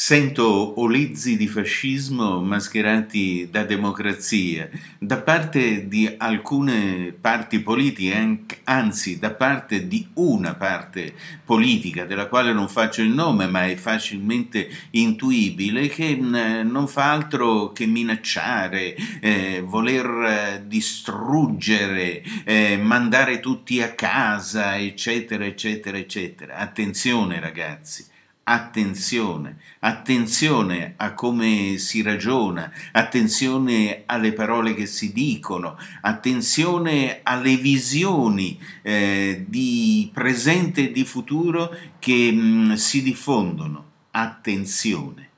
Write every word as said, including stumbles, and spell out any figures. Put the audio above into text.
Sento olezzi di fascismo mascherati da democrazia, da parte di alcune parti politiche, anzi da parte di una parte politica, della quale non faccio il nome, ma è facilmente intuibile, che non fa altro che minacciare, eh, voler distruggere, eh, mandare tutti a casa, eccetera, eccetera, eccetera. Attenzione ragazzi. Attenzione, attenzione a come si ragiona, attenzione alle parole che si dicono, attenzione alle visioni eh, di presente e di futuro che mh, si diffondono. Attenzione.